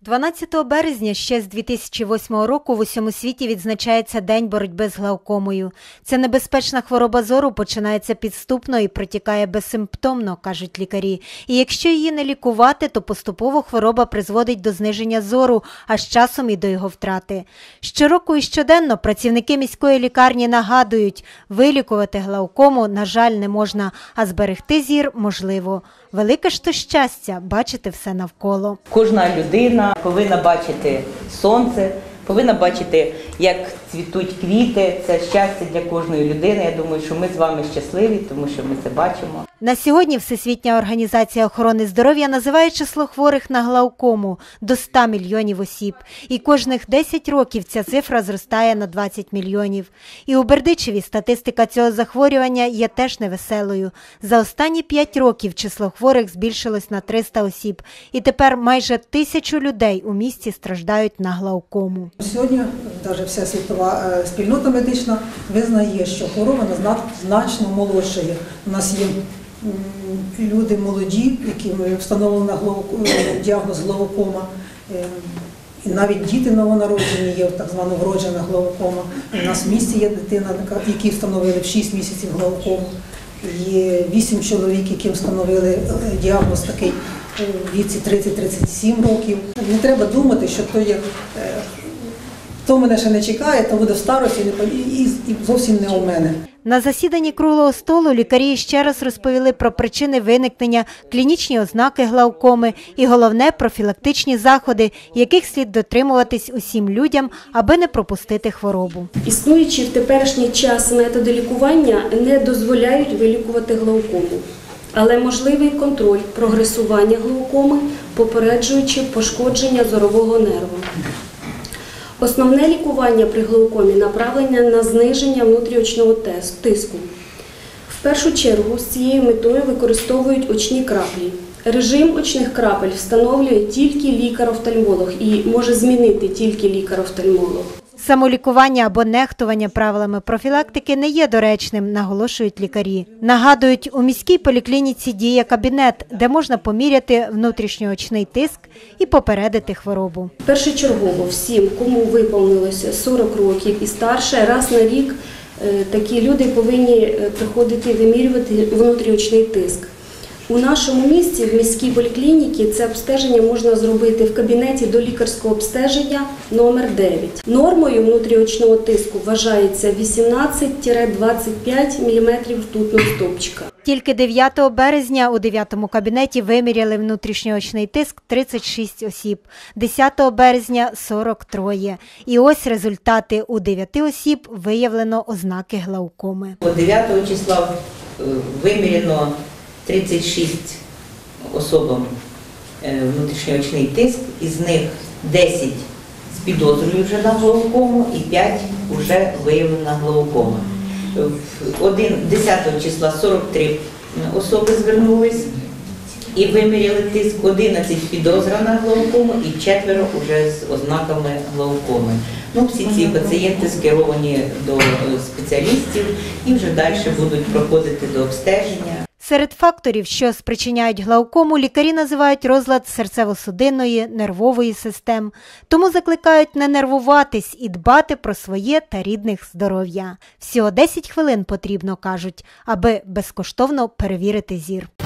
12 березня ще з 2008 року в усьому світі відзначається День боротьби з глаукомою. Ця небезпечна хвороба зору починається підступно і протікає безсимптомно, кажуть лікарі. І якщо її не лікувати, то поступово хвороба призводить до зниження зору, а з часом і до його втрати. Щороку і щоденно працівники міської лікарні нагадують, вилікувати глаукому, на жаль, не можна, а зберегти зір можливо. Велике ж то щастя – бачити все навколо. Кожна людина повинна бачити сонце, повинна бачити, як цвітуть квіти. Це щастя для кожної людини. Я думаю, що ми з вами щасливі, тому що ми це бачимо. На сьогодні Всесвітня організація охорони здоров'я називає число хворих на глаукому до 100 мільйонів осіб. І кожних 10 років ця цифра зростає на 20 мільйонів. І у Бердичеві статистика цього захворювання є теж невеселою. За останні 5 років число хворих збільшилось на 300 осіб. І тепер майже 1000 людей у місті страждають на глаукому. Сьогодні навіть вся світова спільнота медична визнає, що хвороба значно молодшає. У нас є люди молоді, яким встановлено діагноз глаукома. І навіть діти новонароджені є так звана вроджена глаукома. У нас в місті є дитина, якій встановили в 6 місяців глаукому. Є 8 чоловік, яким встановили діагноз такий у віці 30-37 років. Не треба думати, що то мене ще не чекає, то буде в старості і зовсім не у мене. На засіданні круглого столу лікарі ще раз розповіли про причини виникнення, клінічні ознаки глаукоми і, головне, профілактичні заходи, яких слід дотримуватись усім людям, аби не пропустити хворобу. Існуючі в теперішній час методи лікування не дозволяють вилікувати глаукому. Але можливий контроль прогресування глаукоми, попереджуючи пошкодження зорового нерву. Основне лікування при глаукомі направлене на зниження внутріочного тиску. В першу чергу з цією метою використовують очні краплі. Режим очних крапель встановлює тільки лікар-офтальмолог і може змінити тільки лікар-офтальмолог. Самолікування або нехтування правилами профілактики не є доречним, наголошують лікарі. Нагадують, у міській поліклініці діє кабінет, де можна поміряти внутрішньоочний тиск і попередити хворобу. Першочергово всім, кому виповнилося 40 років і старше, раз на рік такі люди повинні приходити вимірювати внутріочний тиск. У нашому місті, в міській поліклініці, це обстеження можна зробити в кабінеті до лікарського обстеження номер 9. Нормою внутріочного тиску вважається 18-25 мм ртутного стовпчика. Тільки 9 березня у 9-му кабінеті виміряли внутрішньоочний тиск 36 осіб, 10 березня – 43. І ось результати: у 9 осіб виявлено ознаки глаукоми. 9 числа виміряно 36 особам внутрішньоочний тиск, із них 10 з підозрою вже на глаукому і 5 вже виявлена глаукома. 10 числа 43 особи звернулись і виміряли тиск, 11 підозра на глаукому і 4 вже з ознаками глаукоми. Всі ці пацієнти скеровані до спеціалістів і вже далі будуть проходити до обстеження. Серед факторів, що спричиняють глаукому, лікарі називають розлад серцево-судинної, нервової систем. Тому закликають не нервуватись і дбати про своє та рідних здоров'я. Всього 10 хвилин потрібно, кажуть, аби безкоштовно перевірити зір.